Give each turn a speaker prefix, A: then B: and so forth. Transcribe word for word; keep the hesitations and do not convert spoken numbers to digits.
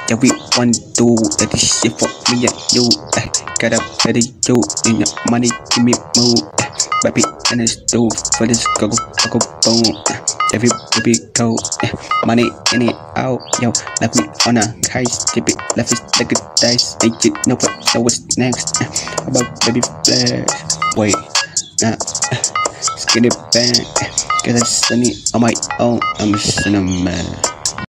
A: Everyone do that this shit for me and you. Eh, got up ready, you. In your money, give me move. Eh, baby, and it's do for this go go go boom. Eh, every baby go. Eh, money in it out, yo. Left me on a heist, dip it, left it like a dice. Ain't you know what? Know what's next? Eh, about baby flash. Wait, nah. Eh, let's get it back. Eh, cause it's sunny on my own. I'm a cinnamon.